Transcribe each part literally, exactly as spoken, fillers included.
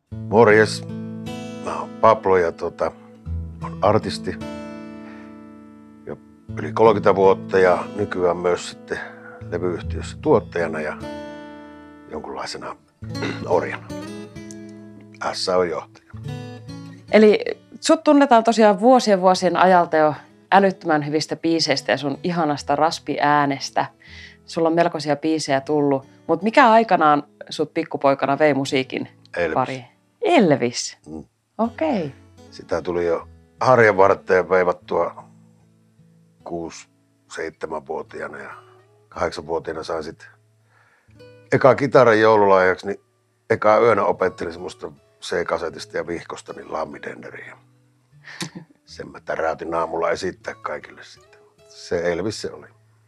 Morjes. Mä oon Pablo ja tota, on artisti jo yli kolmekymmentä vuotta ja nykyään myös sitten levyyhtiössä tuottajana ja jonkunlaisena orjana. S on johtajana. Eli sut tunnetaan tosiaan vuosien vuosien ajalta jo älyttömän hyvistä biiseistä ja sun ihanasta raspiäänestä. Sulla on melkoisia biisejä tullut, mutta mikä aikanaan sut pikkupoikana vei musiikin Elvis. pariin? Elvis? Mm. Okei. Okay. Sitä tuli jo harjan varteen veivattua kuusi seitsemänvuotiaana ja kahdeksanvuotiaana sain sitten eka kitaran joululahjaksi, niin eka yönä opettelin semmoista C-kasetista ja vihkosta niin Lammi Denneriä. Sen mä täräytin aamulla esittää kaikille sitten. Se Elvis se oli.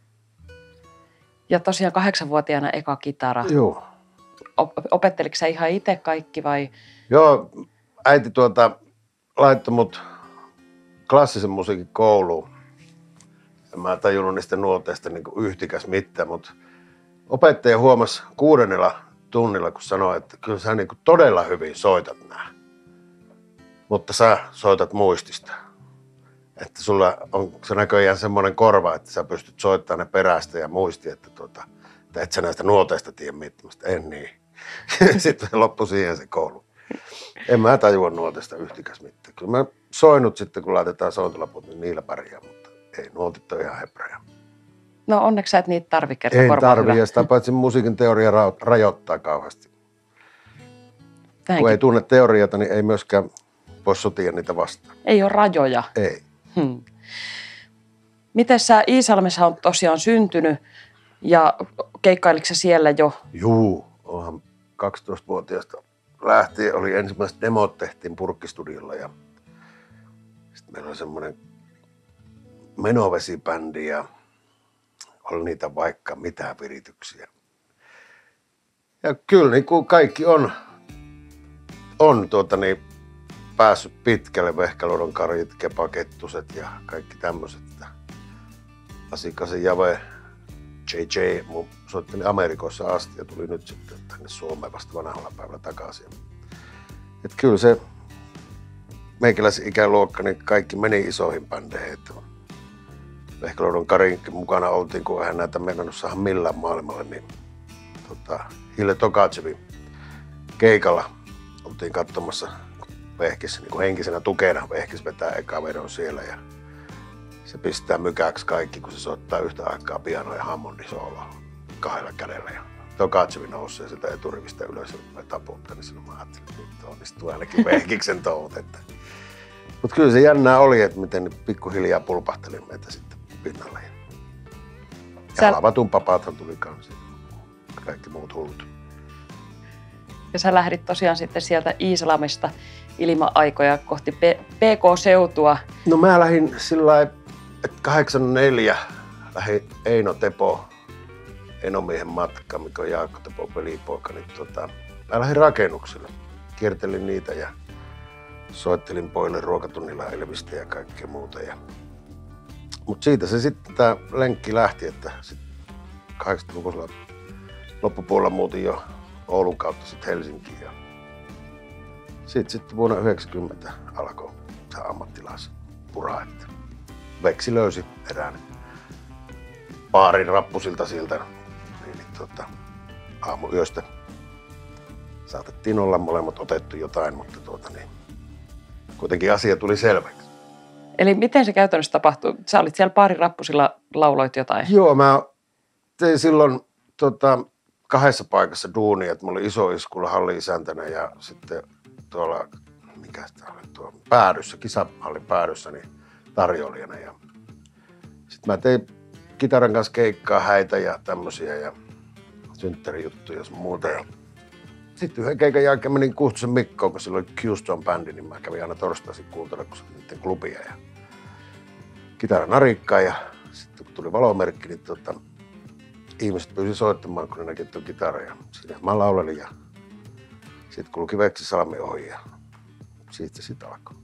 Ja tosiaan kahdeksanvuotiaana eka kitara. Joo. Opetteliko sä ihan itse kaikki vai? Joo, äiti tuota laittoi mut klassisen musiikin kouluun. En mä tajunnut niistä nuoteista niin kuin yhtikäs mitään, mutta opettaja huomasi kuudennella tunnilla, kun sanoi, että kyllä sä niin kuin todella hyvin soitat nää. Mutta sä soitat muistista. Että sulla on se näköjään semmoinen korva, että sä pystyt soittamaan ne perästä ja muisti, että, tuota, että et sä näistä nuoteista tiedä miettimästä. En niin. Sitten loppui siihen se koulu. En mä tajua nuotesta yhtikäs mitään. Kyllä mä soinut sitten, kun laitetaan sointulaput, niin niillä pärjää, mutta ei, nuotit ole ihan hebreja. No onneksi sä et niitä tarvi kerta Ei korvaa tarvi, ja sitä paitsi musiikin teoria ra- rajoittaa kauheasti. Näinkin. Kun ei tunne teoriata, niin ei myöskään voi sotia niitä vastaan. Ei ole rajoja. Ei. Hmm. Miten sä Iisalmessa on tosiaan syntynyt ja keikkailiko sä siellä jo? Juu, onhan kaksitoistavuotiaasta lähtien oli ensimmäiset demot tehtiin Purkkistudiolla ja sitten meillä oli semmoinen menovesibändi ja oli niitä vaikka mitä virityksiä. Ja kyllä niin kuin kaikki on, on tuota niin, päässyt pitkälle, Vehkaluodon Karit, Kepakettuset ja kaikki tämmöiset. Asikasen Jave, J J, mun soitteli Amerikoissa asti ja tuli nyt sitten tänne Suomeen vasta vanhalla päivällä takaisin. Et kyllä se meikäläisen ikäluokka, niin kaikki meni isoihin bändeihin. Vehkaluodon Karinkin mukana oltiin, kun eihän näitä meinannut saada millään maailmalle, niin tota, Hille Tokachevin keikalla oltiin katsomassa Vehkis niin kuin henkisenä tukena. Vehkis vetää eka vedon siellä ja se pistää mykäksi kaikki, kun se soittaa yhtä aikaa piano ja hammondisooloa kahdella kädellä. Ja Tokachevi nousee sieltä eturivistä ylös ja taputtaa, niin silloin mä ajattelin, että nyt onnistuu ainakin Vehkiksen touhut. Mutta kyllä se jännää oli, että miten pikkuhiljaa pulpahteli meitä sitten pinnalle. Ja Sä... Halavatun papaathan tuli kanssa. Kaikki muut hullut. Ja sä lähdit tosiaan sitten sieltä Iisalmesta ilman aikoja kohti P K-seutua. No mä lähdin sillä lailla, että kahdeksankymmentäneljä lähdin Eino Tepo, Enomiehen matka, mikä on Jaakko Tepo velipoika, niin tota, mä lähdin rakennuksille. Kiertelin niitä ja soittelin poille ruokatunnilla Elvistä ja kaikkea muuta. Ja... Mutta siitä se sitten tää lenkki lähti, että sitten kahdeksankymmentäluvulla loppupuolella muutin jo Oulun kautta sitten Helsinkiin. Ja sitten sit vuonna yhdeksänkymmentä alkoi se ammattilaispura, että Veksi löysi erään baarin rappusilta siltä, niin, niin tota, aamuyöstä saatettiin olla molemmat otettu jotain, mutta tuota, niin, kuitenkin asia tuli selväksi. Eli miten se käytännössä tapahtui? Sä olit siellä baarin rappusilla, lauloit jotain? Joo, mä tein silloin tota, kahdessa paikassa duunia, että mulla oli iso iskulla halli-isäntänä ja sitten tuolla, mikä sitä oli tuo, päädyssä, kisahallin päädyssä, niin tarjoilijana. Ja sitten mä tein kitaran kanssa keikkaa, häitä ja tämmösiä ja synttärijuttuja ja muuta. Ja sitten yhden keikan jälkeen menin Kuhtusen Mikkoon, kun sillä oli Houston-bändi, niin mä kävin aina torstaisin kuuntelemaan, kun se oli niiden klubia ja kitaran narikkaa. Ja sitten kun tuli valomerkki, niin tota, ihmiset pyysi soittamaan, kun ne näki tuon kitaran. Ja siinä mä laulelin ja sitten kulki Veksi Salmi ohi ja siitä se sitten alkoi.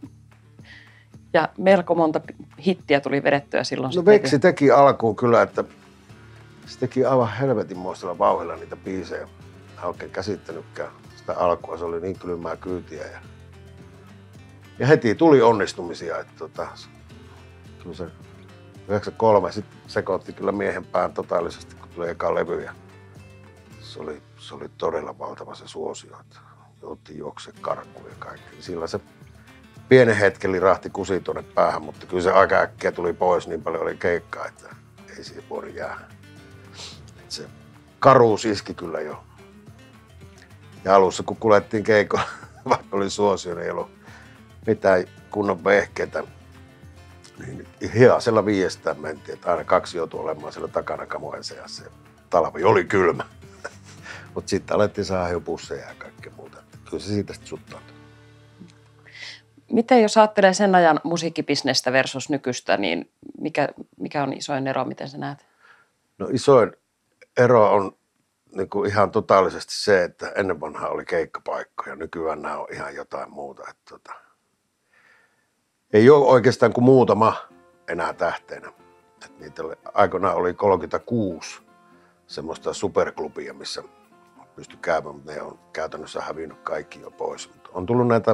Ja melko monta hittiä tuli vedettyä silloin. No Veksi teki alkuun kyllä, että se teki aivan helvetinmoisella vauhdilla niitä biisejä. Mä en oikein käsittänytkään sitä alkua. Se oli niin kylmää kyytiä. Ja, ja heti tuli onnistumisia. Että tota, kyllä se yhdeksänkymmentäkolme sitten sekoitti kyllä miehen pään totaalisesti, kun tuli eka levy. Ja se, oli, se oli todella valtava se suosio, että jouttiin juokse karkuun ja kaikki. Sillä se pienen hetken lirahti kusi tuonne päähän, mutta kyllä se aika äkkiä tuli pois, niin paljon oli keikkaa, että ei siihen voinut jäädä. Et se karuus iski kyllä jo. Ja alussa kun kuljettiin keikolla, vaikka oli suosio, niin ei ollut mitään kunnon vehkeitä. Niin hiasella viiestään mentiin, että aina kaksi joutui olemaan siellä takana kamojen seassa. Talvi oli kylmä. Mutta sitten alettiin saada jo busseja ja kaikkea muuta. Kyllä se siitä sitten suttaantui. Miten jos ajattelee sen ajan musiikkibisnestä versus nykyistä, niin mikä, mikä on isoin ero, miten sä näet? No isoin ero on niin kuin ihan totaalisesti se, että ennen vanhaa oli keikkapaikkoja. Nykyään nämä on ihan jotain muuta. Että tota, ei ole oikeastaan kuin muutama enää tähteenä. Että niitä oli, aikoinaan oli kolmekymmentäkuusi semmoista superklubia, missä pystyi käymään, mutta ne on käytännössä hävinnyt kaikki jo pois. Mutta on tullut näitä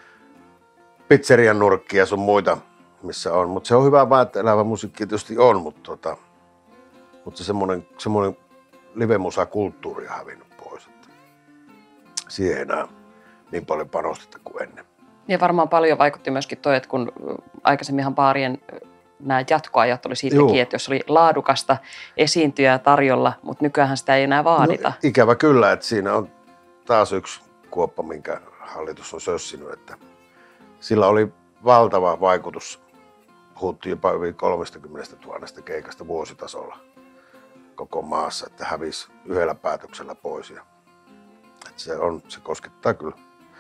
pizzerian nurkkia sun muita, missä on. Mutta se on hyvä vaan, että elävä musiikki tietysti on, mutta, tota, mutta se semmoinen, semmoinen live-musa-kulttuuri on hävinnyt pois. Että siihen ei enää niin paljon panosteta kuin ennen. Ja varmaan paljon vaikutti myöskin toi, että kun aikaisemminhan baarien nämä jatkoajat oli siitäkin, että jos oli laadukasta esiintyjää tarjolla, mutta nykyään sitä ei enää vaadita. No, ikävä kyllä, että siinä on taas yksi kuoppa, minkä hallitus on sössinyt, että sillä oli valtava vaikutus. Puhuttiin jopa yli kolmekymmentätuhatta keikasta vuositasolla koko maassa, että hävisi yhdellä päätöksellä pois. Ja, että se, on, se koskettaa kyllä.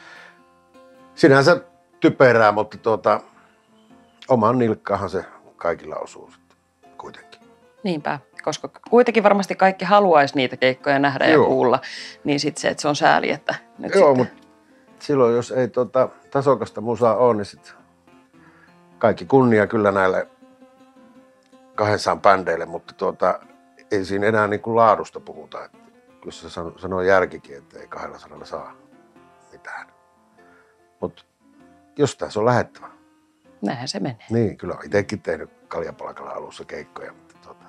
Sinänsä typerää, mutta tuota, oman nilkkaahan se kaikilla osuu sitten kuitenkin. Niinpä, koska kuitenkin varmasti kaikki haluaisi niitä keikkoja nähdä Joo. ja kuulla, niin sitten se, että se on sääli, että nyt Joo, sitten... mutta silloin jos ei tuota, tasokasta musaa ole, niin sitten kaikki kunnia kyllä näille kahdeksan bändeille, mutta tuota, ei siinä enää niin kuin laadusta puhuta. Että kyllä se sanoo, sanoo järkikin, että ei kahdella sanalla saa mitään. Mutta jostain se on lähettävä. Näinhän se menee. Niin, kyllä olen itsekin tehnyt Kaljapalkalla alussa keikkoja, mutta, tuota,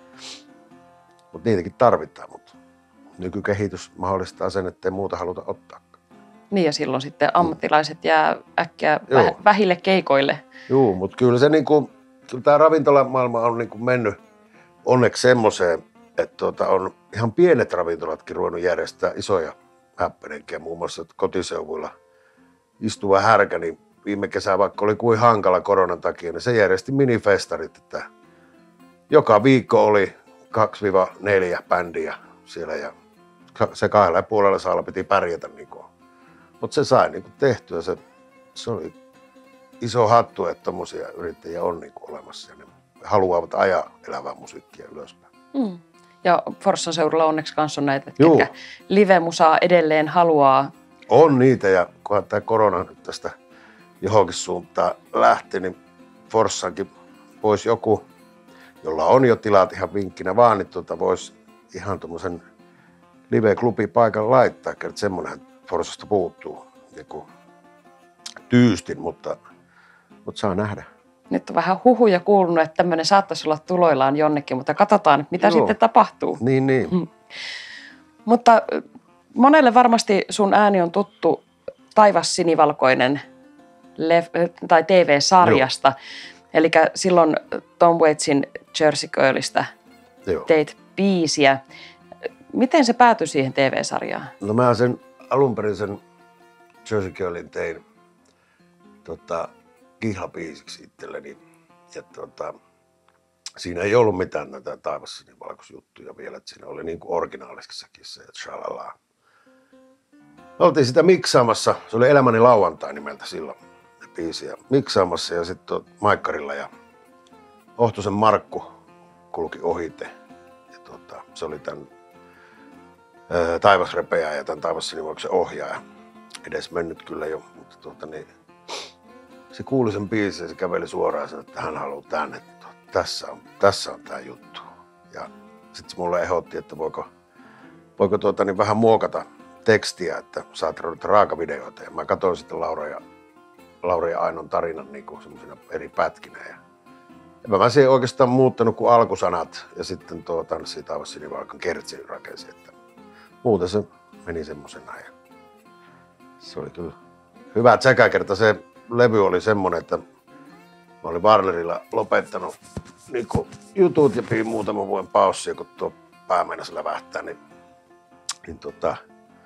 mutta niitäkin tarvitaan. Mutta nykykehitys mahdollistaa sen, ettei muuta haluta ottaa. Niin ja silloin sitten ammattilaiset jää äkkiä Joo. vähille keikoille. Joo, mutta kyllä se niinku, kyllä tämä ravintolamaailma on niinku mennyt onneksi semmoiseen, että tuota, on ihan pienet ravintolatkin ruvennut järjestää isoja häppänenkejä. Muun muassa kotiseuvuilla istuva härkä, niin viime kesä vaikka oli kuin hankala koronan takia, niin se järjesti minifestarit, että joka viikko oli kaksi neljä bändiä siellä ja se kahdella ja puolella saalla piti pärjätä. Niin mutta se sai niin tehtyä, se, se oli iso hattu, että tommosia yrittäjiä on niin olemassa ja ne haluavat ajaa elävää musiikkia ylöspäin. Mm. Ja Forssan seudulla onneksi kanssa on näitä, ketkä live-musaa edelleen haluaa. On niitä ja kunhan tämä korona nyt tästä johonkin suuntaan lähti, niin Forssankin voisi joku, jolla on jo tilat ihan vinkkinä vaan, niin tuota voisi ihan tuommoisen live-klubipaikan laittaa, että semmoinenhan Forssasta puuttuu joku tyystin, mutta, mutta saa nähdä. Nyt on vähän huhuja kuulunut, että tämmöinen saattaisi olla tuloillaan jonnekin, mutta katsotaan, mitä Joo. sitten tapahtuu. Niin, niin. Hmm. Mutta monelle varmasti sun ääni on tuttu Taivas sinivalkoinen lef- tai T V-sarjasta. Eli silloin Tom Waitsin Jersey Girlistä Joo. teit biisiä. Miten se päätyi siihen T V-sarjaan? No mä sen alun perin sen Jersey Girlin tein tota, kihlabiisiksi itselleni. Ja tota, siinä ei ollut mitään näitä Taivas sinivalkoisjuttuja vielä, että siinä oli niin kuin originaalissakin se, että shalala. Me oltiin sitä miksaamassa, se oli Elämäni lauantai nimeltä silloin, biisiä miksaamassa ja sitten Maikkarilla ja Ohtosen Markku kulki ohite. Ja tota, se oli tämän ää, Taivasrepeä ja tämän Taivas sinivalkoisen ohjaaja. Edes mennyt kyllä jo, mutta tuota, niin, se kuuli sen biisin ja se käveli suoraan ja sanoi, että hän haluaa tänne, että tässä on, tässä on tämä juttu. Ja sitten se mulle ehdotti, että voiko, voiko tuota, niin vähän muokata tekstiä, että saat raakavideoita. Ja mä katsoin sitten Laura ja, Laura ja Ainon tarinan niin kuin semmoisina eri pätkinä. Ja en mä siihen oikeastaan muuttanut kuin alkusanat ja sitten tuo Tanssii taivas sinivalkoinen kertsi rakensi. Että muuten se meni semmosena. Ja se oli kyllä hyvä tsekäkerta. Se levy oli semmonen, että mä olin Warnerilla lopettanut niin jutut ja pidin muutaman vuoden paussia, kun tuo pää meinasi lävähtää. Niin, niin tota,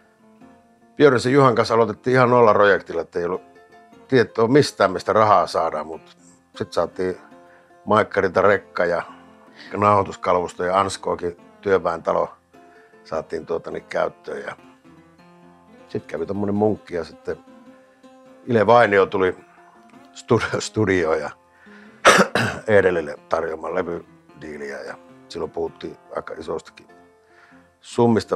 Björnisen Juhan kanssa aloitettiin ihan nolla projektilla, että ei ollut tietoa mistään, mistä rahaa saadaan, mutta sitten saatiin Maikkarilta rekka ja nauhoituskalvusto ja Anskoakin työväen talo saatiin tuota niin käyttöön. Ja sitten kävi tommonen munkki ja sitten Ile Vainio tuli studio, studioon ja Edelille tarjoamaan levydiiliä ja silloin puhuttiin aika isostakin summista,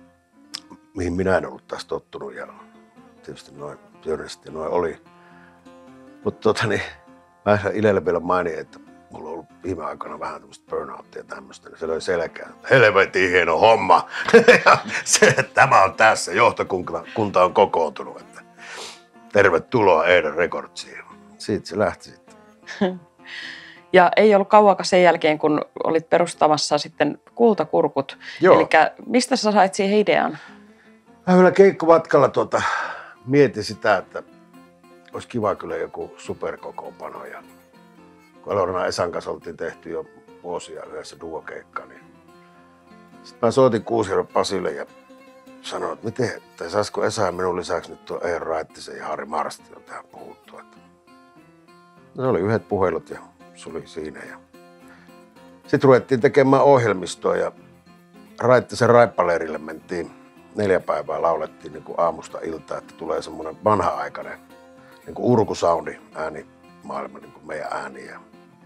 mihin minä en ollut taas tottunut ja tietysti noin Björniset ja noin oli. Mutta tota niin, mä Ilelle vielä mainin, että mulla on ollut viime aikoina vähän tämmöistä burnouttia ja tämmöistä, niin se löi selkään, että helvetin hieno homma. Ja se, tämä on tässä, johtokunta on kokoontunut, että tervetuloa Eiden Recordsiin. Siitä se lähti sitten. Ja ei ollut kauankaan sen jälkeen, kun olit perustamassa sitten Kultakurkut. Eli mistä sä sait siihen idean? Mä vielä keikkomatkalla tuota, mietin sitä, että olisi kiva kyllä joku superkokoonpano. Ja kun Elorana Esan kanssa oltiin tehty jo vuosia yhdessä duokeikkaa, niin sitten mä soitin Kuusjärven Pasille ja sanoin, että miten, että saisiko Esa ja minun lisäksi nyt tuo Eero Raittisen ja Harri Marsti on tähän puhuttu. Että no, se oli yhdet puhelut ja se oli siinä. Ja sitten ruvettiin tekemään ohjelmistoa ja Raittisen Raippaleirille mentiin neljä päivää, laulettiin niin kuin aamusta iltaan, että tulee semmoinen vanha-aikainen niin kuin urkusoundi äänimaailma, niin kuin meidän ääni. Ja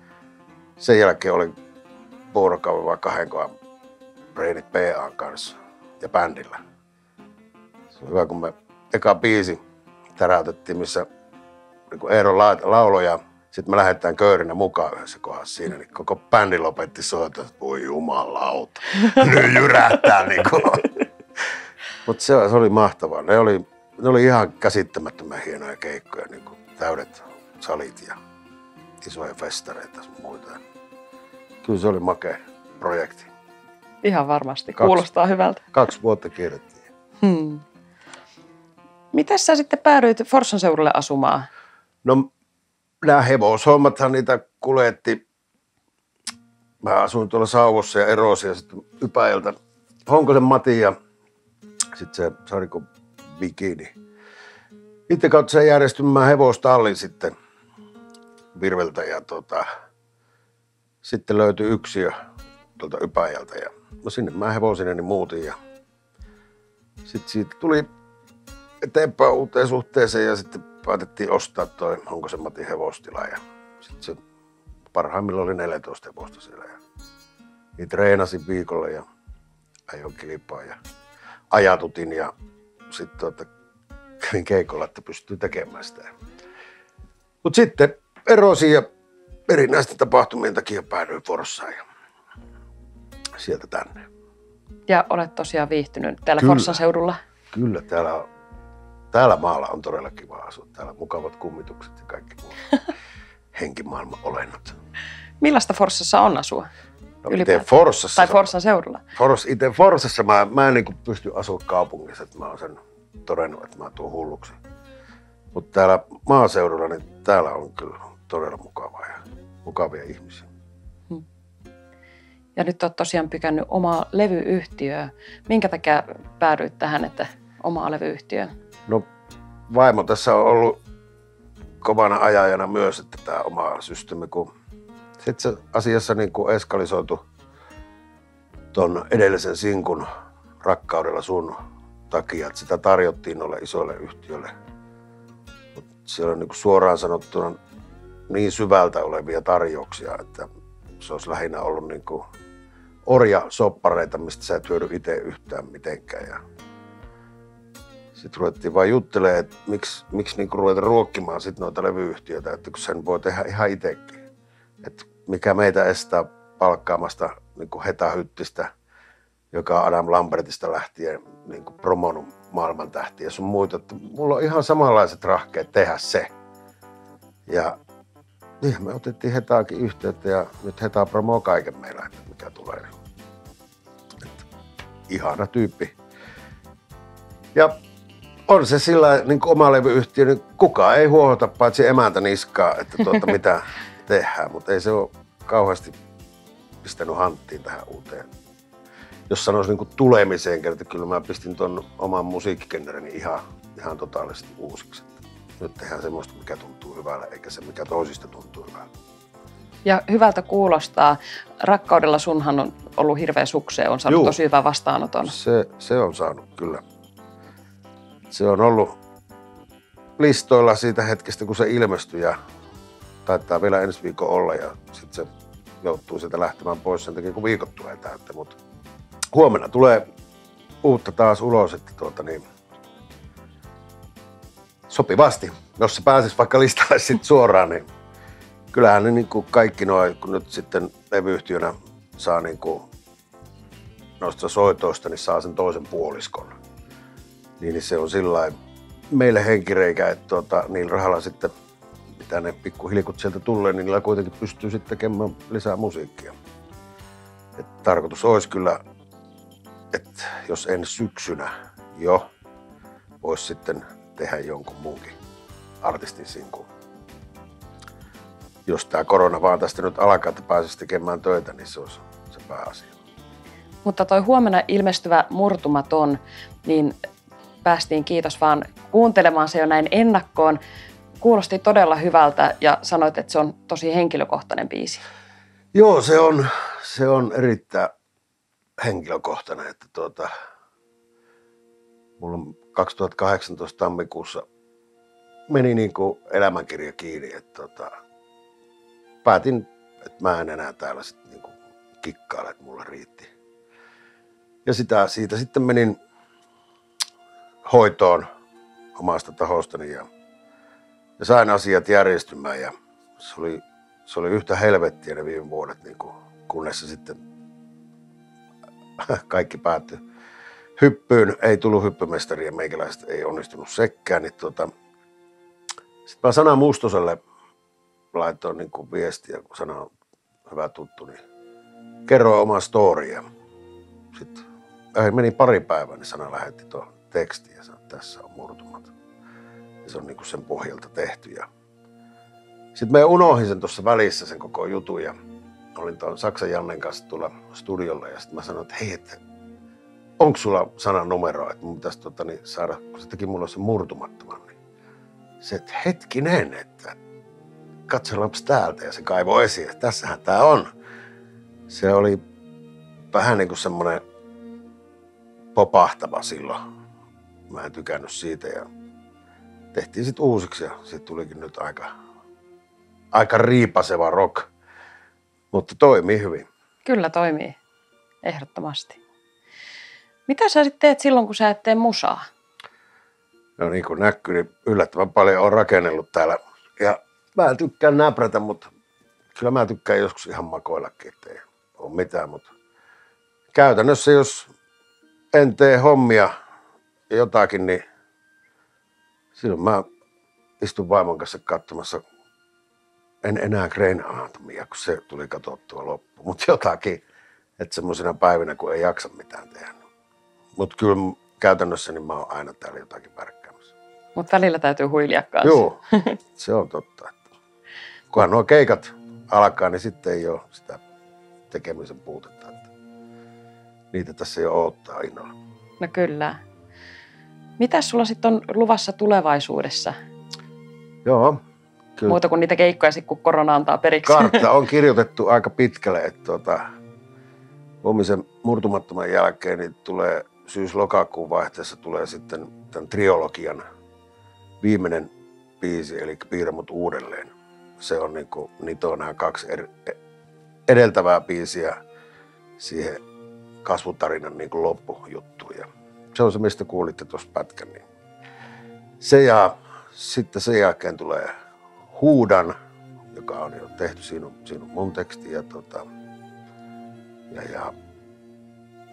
sen jälkeen oli vuorokauden vai kahdenkohan reinit P A:n kanssa ja bändillä. Se oli hyvä, kun me eka biisi täräytettiin, missä niin Eero lauloja. Sitten me lähdetään köyrinä mukaan yhdessä kohdassa siinä, niin koko bändi lopetti soittaa, että voi jumalauta, nyt jyrähtää niinku. Mutta se, se oli mahtavaa. Ne oli, ne oli ihan käsittämättömän hienoja keikkoja, niin kuin täydet salit ja isoja festareita ja muita. Kyllä se oli makea projekti. Ihan varmasti, kaksi, kuulostaa hyvältä. Kaksi vuotta kierrettiin. Hmm. Miten sä sitten päädyit Forssan seudulle asumaan? No, nämä hevoshommathan niitä kuljetti. Mä asuin tuolla Sauvossa ja Erossa ja sitten Ypäjältä Honkosen Matin ja sitten se Sariko Bikini. Itse kautta se järjestymään hevostallin sitten Virveltä ja tota, sitten löytyi yksiö tuolta Ypäjältä ja no sinne mä hevosineni muutin ja sitten siitä tuli eteenpäin uuteen suhteeseen ja sitten päätettiin ostaa toi Honkosen Matin hevostila ja sitten se parhaimmillaan oli neljätoista hevosta siellä ja niitä treenasin viikolla ja ajoin kilpaa ja ajatutin ja sitten tuota, kävin keikolla, että pystyy tekemään sitä. Mutta sitten erosin ja erinäisten tapahtumien takia päädyin Forssaan ja sieltä tänne. Ja olet tosiaan viihtynyt täällä Kyllä. Forssan seudulla? Kyllä, täällä, on, täällä maalla on todella kiva asua. Täällä on mukavat kummitukset ja kaikki muut henkimaailman olennot. Millaista Forssassa on asua? No, itse Forssassa. Tai Forssan seudulla? Fors, itse Forssassa mä, mä en niin pysty asua kaupungissa, että mä oon sen todennut, että mä tuun hulluksi. Mutta täällä maaseudulla, niin täällä on kyllä todella mukavaa ja mukavia ihmisiä. Hmm. Ja nyt olet tosiaan pykännyt omaa levyyhtiöä. Minkä takia päädyit tähän, että omaa levyyhtiöä? No vaimo tässä on ollut kovana ajajana myös, että tämä oma systeemi, kun sitten se asiassa niin kuin eskalisoitu ton edellisen sinkun Rakkaudella sun takia, että sitä tarjottiin noille isoille yhtiöille. Mut siellä on niin kuin suoraan sanottuna niin syvältä olevia tarjouksia, että se olisi lähinnä ollut niin kuin orjasoppareita, mistä sä et hyödy itse yhtään mitenkään. Ja sitten ruvettiin vaan juttelemaan, että miksi, miksi niin kuin ruveta ruokkimaan sit noita levyyhtiöitä, että kun sen voi tehdä ihan itsekin. Että mikä meitä estää palkkaamasta niin kuin Heta Hyttistä, joka Adam Lambertista lähtien niin kuin promonut maailman tähtiä sun muita. Että mulla on ihan samanlaiset rahkeet tehdä se. Ja niin, me otettiin Hetaakin yhteyttä ja nyt Heta promoo kaiken meillä, että mikä tulee. Että ihana tyyppi. Ja on se sillä niin kuin oma levyyhtiö, niin kukaan ei huohota paitsi emäntä niskaa, että tuota, mitä tehdään, mutta ei se ole kauheasti pistänyt hanttiin tähän uuteen. Jos sanoisi niin kuin tulemiseen kertaa, kyllä mä pistin ton oman musiikkigenrerini ihan, ihan totaalisesti uusiksi. Nyt tehdään semmoista, mikä tuntuu hyvälle, eikä se, mikä toisista tuntuu hyvälle. Ja hyvältä kuulostaa. Rakkaudella sunhan on ollut hirveä sukseen, on saanut Juu. tosi hyvän vastaanoton. Se, se on saanut, kyllä. Se on ollut listoilla siitä hetkestä, kun se ilmestyi ja taitaa vielä ensi viikon olla ja sitten se joutuu sieltä lähtemään pois sen takia, kun viikot tulee täyttä. Mutta huomenna tulee uutta taas ulos, että tuota niin, sopivasti, jos se pääsisi vaikka listalle sitten suoraan, niin kyllähän ne niin kuin kaikki nuo, kun nyt sitten levyyhtiönä saa niin kuin noista soitoista, niin saa sen toisen puoliskon. Niin se on sillain meille henkireikä, että tuota, niillä rahalla sitten, mitä ne pikkuhilkut sieltä tulee, niin niillä kuitenkin pystyy sitten tekemään lisää musiikkia. Et tarkoitus olisi kyllä, että jos en syksynä jo, voisi sitten tehdä jonkun muunkin artistin sinkun. Jos tämä korona vaan tästä nyt alkaa, että pääsisi tekemään töitä, niin se olisi se pääasia. Mutta toi huomenna ilmestyvä Murtumaton, niin päästiin kiitos vaan kuuntelemaan se jo näin ennakkoon. Kuulosti todella hyvältä ja sanoit, että se on tosi henkilökohtainen biisi. Joo, se on, se on erittäin henkilökohtainen. Että tuota, mulla on kaksituhattakahdeksantoista tammikuussa meni niin kuin elämänkirja kiinni. Että tuota, päätin, että mä en enää täällä sit niin kuin kikkaile, että mulla riitti. Ja sitä, siitä sitten menin hoitoon omasta tahostani ja, ja sain asiat järjestymään ja se oli, se oli yhtä helvettiä ne viime vuodet, niin kuin, kunnes se sitten kaikki päättyi hyppyyn. Ei tullut hyppymestaria, meikäläiset ei onnistunut sekkään. Niin tuota, sitten mä Sana Mustoselle laitoin niin kuin viestiä, kun Sana on hyvä tuttu, niin kerroin omaa storya. Sitten meni pari päivää, niin Sana lähetti tuon tekstin ja sanoi, että tässä on Murtumaton. Ja se on niin kuin sen pohjalta tehty. Ja sitten mä unohdin sen tuossa välissä sen koko jutun ja olin tuon Saksan Jannen kanssa tulla studiolle ja sitten mä sanoin, että hei, että onko sulla Sanan numero, että mun pitäisi tota, niin saada, kun se teki mulle sen Murtumattoman, niin se, että hetkinen, että katsellaanpas täältä ja se kaivoi esiin, että tässähän tää on. Se oli vähän niin kuin semmoinen popahtava silloin. Mä en tykännyt siitä ja tehtiin sitten uusiksi ja siitä tulikin nyt aika, aika riipaseva rock, mutta toimii hyvin. Kyllä toimii, ehdottomasti. Mitä sä sitten teet silloin, kun sä et tee musaa? No niin kuin näkyy, niin yllättävän paljon on rakennellut täällä ja mä en tykkään näprätä, mutta kyllä mä tykkään joskus ihan makoillakin, ettei ole mitään, mutta käytännössä jos en tee hommia jotakin, niin silloin mä istun vaimon kanssa katsomassa, en enää Grey's Anatomia, kun se tuli katsottua loppuun, mutta jotakin, että semmoisina päivinä, kun ei jaksa mitään tehdä. Mutta kyllä käytännössä niin mä oon aina täällä jotakin värkkäämässä. Mutta välillä täytyy huilia kanssa. Joo, se on totta. Kunhan nuo keikat alkaa, niin sitten ei ole sitä tekemisen puutetta. Että niitä tässä jo odottaa innolla. No kyllä. Mitäs sulla sitten on luvassa tulevaisuudessa? Joo. Kyllä. Muuta kuin niitä keikkoja, kun korona antaa periksi. Kartta on kirjoitettu aika pitkälle, että tuota, Huomisen Murtumattoman jälkeen niin tulee syys-lokakuun vaihteessa tulee sitten tämän triologian viimeinen biisi, eli Piirrä mut uudelleen. Se on niin kuin, niitä on nämä kaksi er, edeltävää biisiä siihen kasvutarinan niin kuin loppujuttuun. Ja se on se, mistä kuulitte tuossa pätkän. Niin se ja sitten sen jälkeen tulee Huudan, joka on jo tehty, siinä on, siinä on mun teksti ja, tota, ja, ja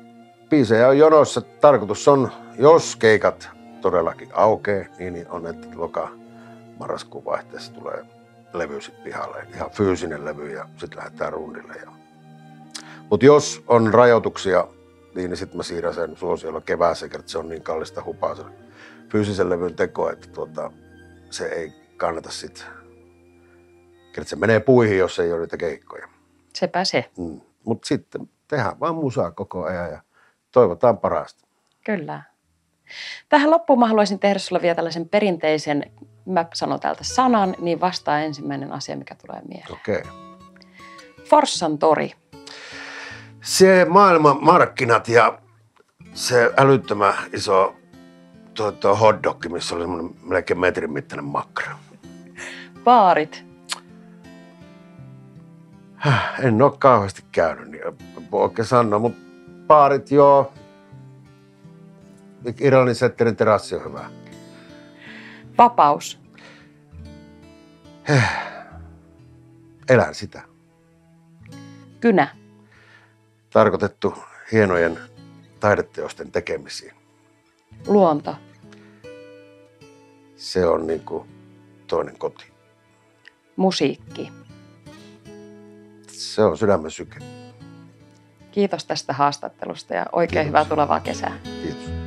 biisejä on jonossa. Tarkoitus on, jos keikat todellakin aukeaa, niin on, että loka-marraskuun vaihteessa tulee levy sit pihalle. Ihan fyysinen levy ja sitten lähdetään rundille. Ja... Mutta jos on rajoituksia, niin sitten mä siirrän sen suosiolla kevääseen, että se on niin kallista hupaa sen fyysisen levyn teko, että tuota, se ei kannata sitten. Että se menee puihin, jos ei ole niitä keikkoja. Sepä se. Mm. Mutta sitten tehdään vaan musaa koko ajan ja toivotaan parasta. Kyllä. Tähän loppuun mä haluaisin tehdä sulle vielä tällaisen perinteisen, mä sanon täältä sanan, niin vastaa ensimmäinen asia, mikä tulee mieleen. Okei. Okay. Forssan tori. Se maailman markkinat ja se älyttömän iso tuo, tuo hotdog, missä oli semmoinen melkein metrin mittainen makra. Baarit. En ole kauheasti käynyt, niin voi oikein sanoa, mutta baarit joo. Irlannin setterin terassi on hyvä. Vapaus. Elän sitä. Kynä. Tarkoitettu hienojen taideteosten tekemisiin. Luonto. Se on niin kuin toinen koti. Musiikki. Se on sydämen syke. Kiitos tästä haastattelusta ja oikein Kiitos. hyvää tulevaa kesää. Kiitos.